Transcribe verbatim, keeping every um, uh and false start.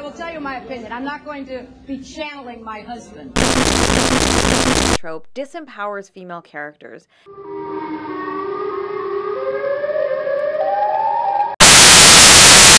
will tell you my opinion. I'm not going to be channeling my husband. Trope disempowers female characters.